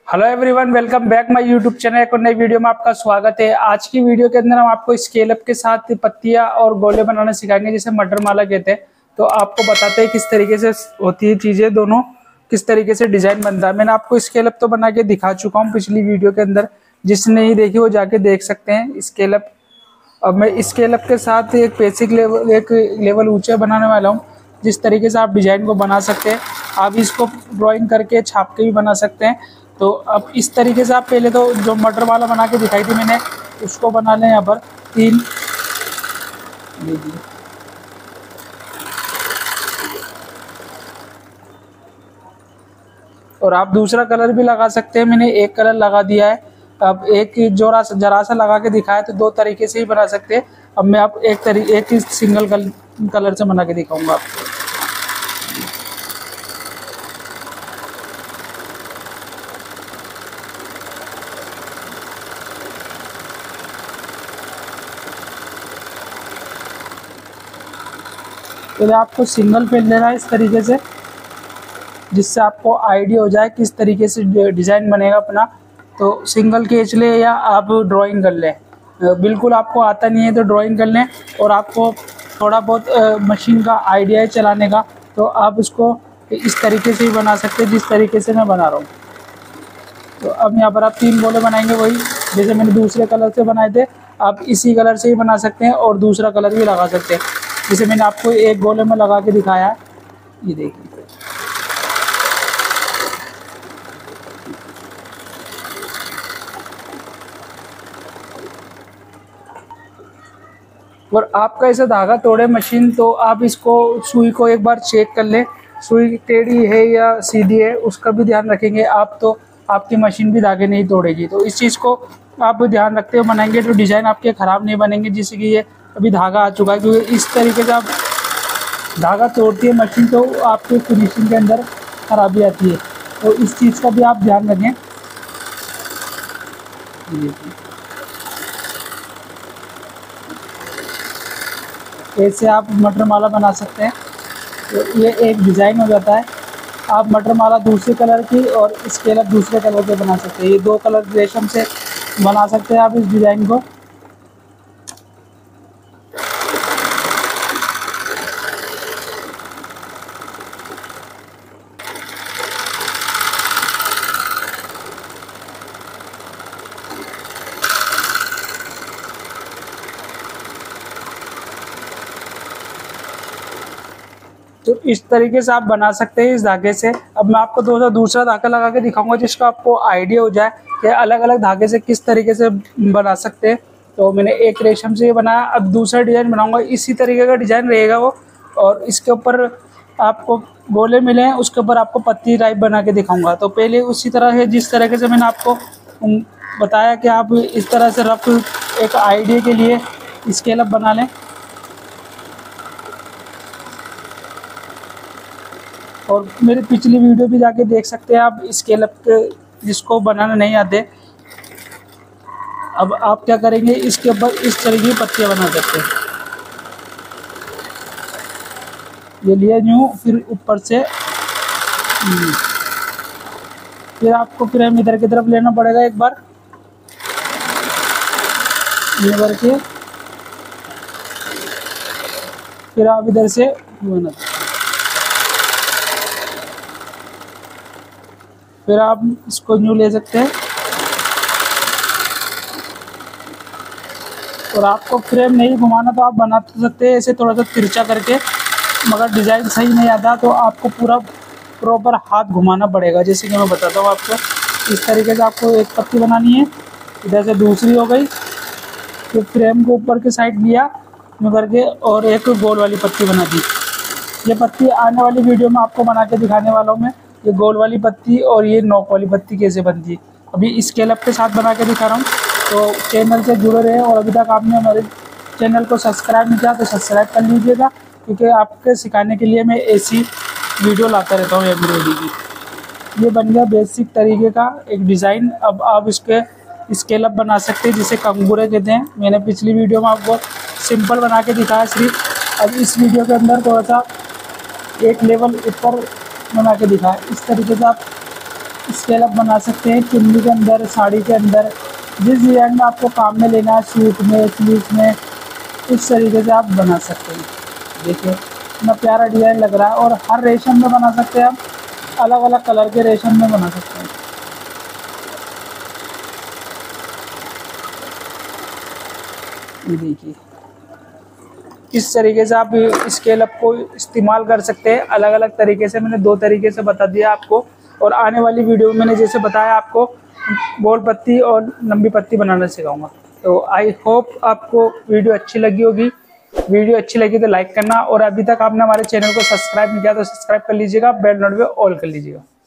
Hello everyone, welcome back my YouTube channel. एक और नई वीडियो में आपका स्वागत है। आज की वीडियो के अंदर हम आपको स्केल अप के साथ पत्तियां और गोले बनाना सिखाएंगे, जिसे मटर माला कहते हैं। तो आपको बताते हैं किस तरीके से होती है चीजें, दोनों किस तरीके से डिजाइन बनता है। मैंने आपको स्केल अप तो बना के दिखा चुका हूँ पिछली वीडियो के अंदर, जिसने नहीं देखी वो जाके देख सकते हैं स्केल अप। अब मैं स्केल अप के साथ एक बेसिक लेवल, एक लेवल ऊंचा बनाने वाला हूँ, जिस तरीके से आप डिजाइन को बना सकते हैं। आप इसको ड्राइंग करके छाप के भी बना सकते हैं। तो अब इस तरीके से आप पहले तो जो मटर वाला बना के दिखाई थी मैंने, उसको बना लें। यहाँ पर 3 और आप दूसरा कलर भी लगा सकते हैं। मैंने एक कलर लगा दिया है। अब एक जरा सा लगा के दिखाया, तो 2 तरीके से ही बना सकते हैं। अब मैं आप एक ही सिंगल कलर से बना के दिखाऊंगा आपको। पहले आपको सिंगल पेन लेना है इस तरीके से, जिससे आपको आइडिया हो जाए किस तरीके से डिज़ाइन बनेगा अपना। तो सिंगल खींच ले या आप ड्राइंग कर लें। बिल्कुल आपको आता नहीं है तो ड्राइंग कर लें, और आपको थोड़ा बहुत मशीन का आइडिया है चलाने का, तो आप उसको इस तरीके से ही बना सकते हैं जिस तरीके से मैं बना रहा हूँ। तो अब यहाँ पर आप 3 गोले बनाएंगे, वही जैसे मैंने दूसरे कलर से बनाए थे। आप इसी कलर से ही बना सकते हैं और दूसरा कलर भी लगा सकते हैं, जैसे मैंने आपको एक गोले में लगा के दिखाया है। ये देखिए, और आपका ऐसा धागा तोड़े मशीन, तो आप इसको सुई को एक बार चेक कर लें, सुई टेढ़ी है या सीधी है, उसका भी ध्यान रखेंगे आप। तो आपकी मशीन भी धागे नहीं तोड़ेगी। तो इस चीज़ को आप ध्यान रखते हुए बनाएंगे तो डिज़ाइन आपके ख़राब नहीं बनेंगे। जैसे कि ये अभी धागा आ चुका है, क्योंकि इस तरीके से आप धागा तोड़ती है मशीन, तो आपके फिनिशिंग के अंदर खराबी आती है। तो इस चीज़ का भी आप ध्यान रखें। ऐसे आप मटर माला बना सकते हैं। तो ये एक डिज़ाइन हो जाता है। आप मटर माला दूसरे कलर की और स्केल अप दूसरे कलर के बना सकते हैं। ये 2 कलर रेशम से बना सकते हैं आप इस डिज़ाइन को। तो इस तरीके से आप बना सकते हैं इस धागे से। अब मैं आपको दूसरा धागा लगा के दिखाऊंगा, जिसका आपको आइडिया हो जाए कि अलग अलग धागे से किस तरीके से बना सकते हैं। तो मैंने एक रेशम से ये बनाया, अब दूसरा डिज़ाइन बनाऊंगा, इसी तरीके का डिज़ाइन रहेगा वो। और इसके ऊपर आपको गोले मिले हैं, उसके ऊपर आपको पत्ती टाइप बना के दिखाऊंगा। तो पहले उसी तरह है जिस तरीके से मैंने आपको बताया कि आप इस तरह से रफ एक आइडिया के लिए स्केल अप बना लें। और मेरी पिछली वीडियो भी जाके देख सकते हैं आप स्केल अप के, जिसको बनाना नहीं आते। अब आप क्या करेंगे, इसके ऊपर इस तरीके की पत्तियां बना सकते हैं। ये लिया यूँ, फिर ऊपर से फिर आपको फ्रेम इधर की तरफ लेना पड़ेगा एक बार, ये करके फिर आप इधर से बना, फिर आप इसको न्यू ले सकते हैं। और आपको फ्रेम नहीं घुमाना तो आप बना तो सकते हैं ऐसे थोड़ा सा तिरछा करके, मगर डिज़ाइन सही नहीं आता तो आपको पूरा प्रॉपर हाथ घुमाना पड़ेगा। जैसे कि मैं बताता हूँ आपको, इस तरीके से आपको एक पत्ती बनानी है, इधर से दूसरी हो गई, फिर फ्रेम को ऊपर के साइड लिया यूँ करके, और एक गोल वाली पत्ती बना दी। ये पत्ती आने वाली वीडियो में आपको बना के दिखाने वाला हूँ मैं, ये गोल वाली पत्ती और ये नोक वाली पत्ती कैसे बनती है। अभी स्केल अप के साथ बना के दिखा रहा हूँ। तो चैनल से जुड़े रहे, और अभी तक आपने हमारे चैनल को सब्सक्राइब नहीं किया तो सब्सक्राइब कर लीजिएगा, क्योंकि आपके सिखाने के लिए मैं ऐसी वीडियो लाता रहता हूँ एम्ब्रॉयडरी की। ये बन गया बेसिक तरीके का एक डिज़ाइन। अब आप इसके स्केल अप बना सकते हैं, जिसे कंगूरे कहते हैं। मैंने पिछली वीडियो में आपको सिंपल बना के दिखाया सिर्फ। अब इस वीडियो के अंदर थोड़ा सा एक लेवल ऊपर बना के दिखाया। इस तरीके से आप स्केल बना सकते हैं चुन्नी के अंदर, साड़ी के अंदर, जिस डिज़ाइन में आपको काम में लेना है, सूट में, स्लीव्स में, इस तरीके से आप बना सकते हैं। देखिए कितना प्यारा डिज़ाइन लग रहा है। और हर रेशम में बना सकते हैं आप, अलग अलग कलर के रेशम में बना सकते हैं। ये देखिए इस तरीके से आप स्केल अप को इस्तेमाल कर सकते हैं अलग अलग तरीके से। मैंने 2 तरीके से बता दिया आपको, और आने वाली वीडियो में मैंने जैसे बताया आपको गोल पत्ती और लंबी पत्ती बनाना सिखाऊंगा। तो आई होप आपको वीडियो अच्छी लगी होगी। वीडियो अच्छी लगी तो लाइक करना, और अभी तक आपने हमारे चैनल को सब्सक्राइब नहीं किया तो सब्सक्राइब कर लीजिएगा, बेल नोट पे ऑल कर लीजिएगा।